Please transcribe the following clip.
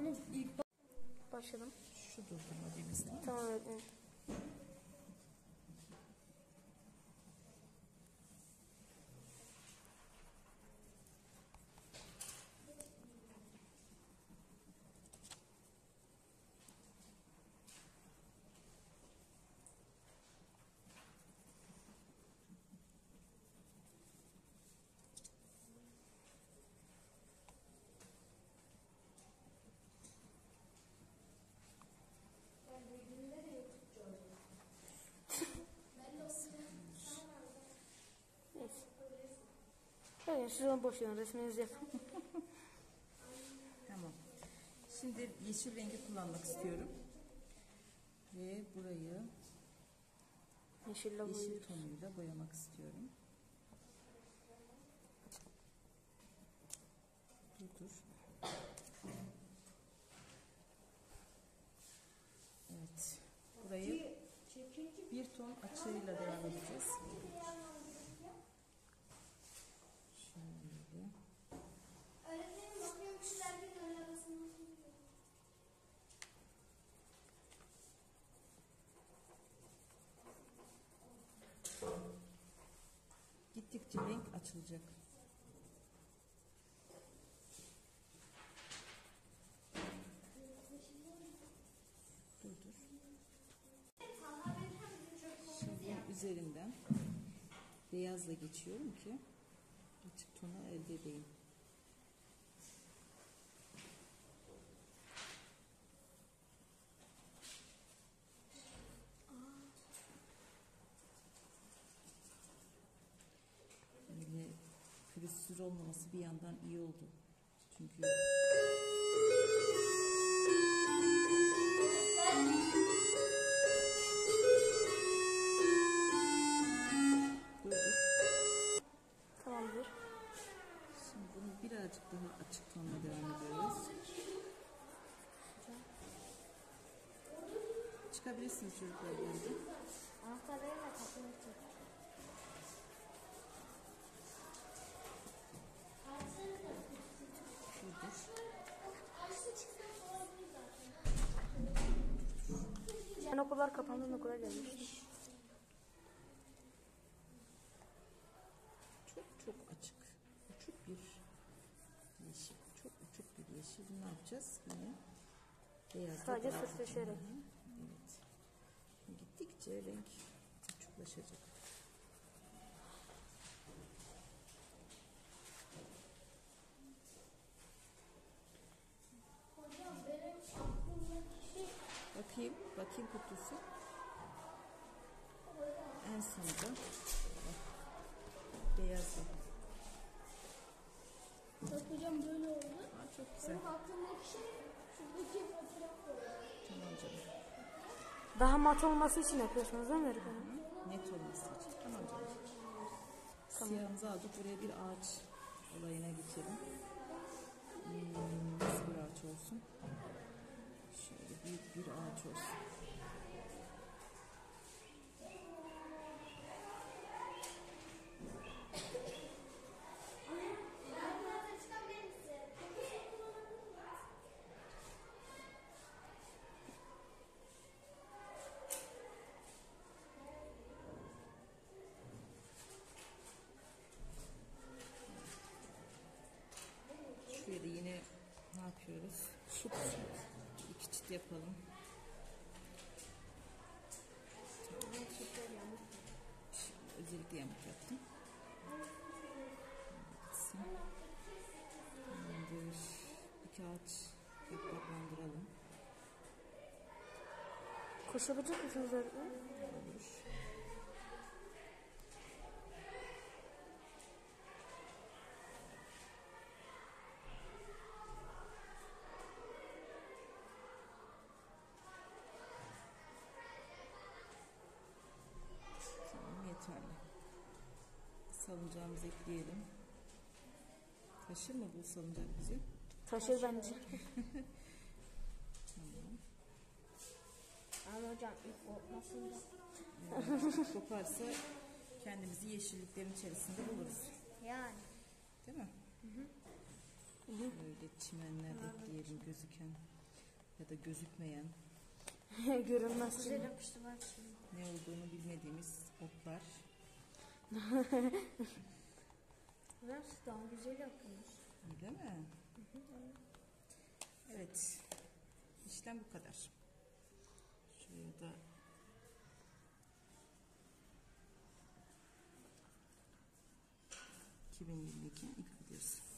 Anne ilk başladım. Şu durdurma düğmesi. Tamam öğretmenim. Evet, siz onu boş verin, resminizi yapın. Tamam. Şimdi yeşil rengi kullanmak istiyorum. Ve burayı Yeşil tonuyla boyamak istiyorum. Dur. Evet. Burayı bir ton açığıyla devam edeceğiz. Şöyle. Öğretmenim bakıyorum kişiler bir tane arasında. Gittikçe renk açılacak. Dur. Şimdi üzerinden beyazla geçiyorum ki açık tonu elde edeyim. Böyle pürüzsüz olmaması bir yandan iyi oldu. Çünkü Tamamdır. şimdi bunu birazcık daha açık tonla devam ediyoruz. Çıkabilirsiniz çocuklar. Anahtarlarıyla kapıyı açıyor. Ben okullar kapandığında okula gelmiştim. Çok açık. Uçuk bir yeşil. Çok uçuk bir yeşil. Bunu ne yapacağız? Yine beyazla Sadece devam sırtlaşarak. edeceğim. Evet. Gittikçe renk uçuklaşacak. Hocam benim aklımdaki şey Bakayım kutusu. En sonunda beyazla. bak hocam böyle oldu. Çok güzel. Benim aklımdaki şey şuradaki fotoğraf oldu. Tamam canım. Daha mat olması için yapıyorsunuz değil mi öğretmenim? Net olması için. Tamam canım. Siyahımızı aldık. Buraya bir ağaç olayına geçelim. Nasıl bir ağaç olsun? Şöyle büyük bir ağaç olsun. Şuraya da yine ne yapıyoruz? İki çit yapalım. Özellikle yamuk yaptım. Tamamdır. İki ağaç yapraklandıralım. Koşabilecek misiniz öğretmenim? Olur. Tamam, yeterli. Salıncağımızı ekleyelim. Taşır mı bu salıncak bizi? Taşır bence. Tamam. Ama hocam ilk korkmasında. Evet, koparsa kendimizi yeşilliklerin içerisinde buluruz. Yani. Değil mi? Böyle çimenler ekleyelim gözüken. ya da gözükmeyen, Görünmez Güzel şimdi. yapıştı bak şimdi. ne olduğunu bilmediğimiz otlar. Nasıl daha güzel yapılmış. Değil mi? Evet. İşlem bu kadar. Şuraya da ...2022'nin ilk videosu.